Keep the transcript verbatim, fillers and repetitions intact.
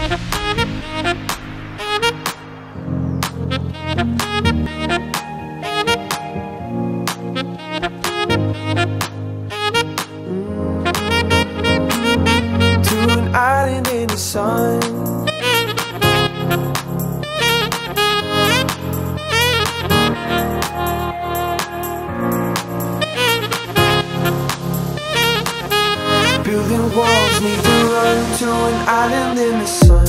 To an island in the sun, building walls, need to run to an island in the sun.